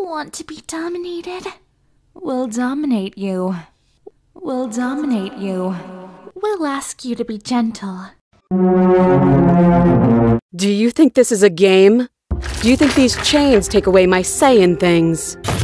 Want to be dominated? We'll dominate you. We'll dominate you. We'll ask you to be gentle. Do you think this is a game? Do you think these chains take away my say in things?